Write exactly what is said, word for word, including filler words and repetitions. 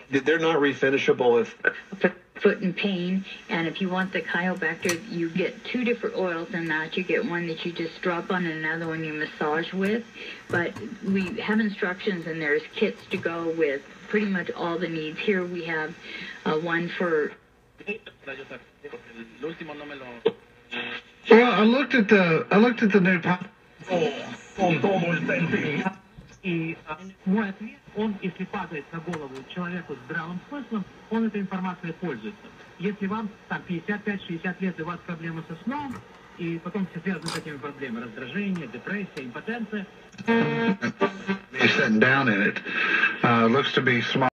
They're not refinishable if... Foot and pain, and if you want the chiropractor, you get two different oils in that. You get one that you just drop on, and another one you massage with. But we have instructions, and there's kits to go with pretty much all the needs. Here we have uh, one for... Well, I looked at the I looked at the new. И мой ответ, он, если падает на голову человеку с здравым смыслом, он этой информацией пользуется. Если вам там пятьдесят пять шестьдесят лет, и у вас проблемы со сном, и потом все связано с этими проблемами, раздражение, депрессия, импотенция. Sitting down in it uh, looks to be small.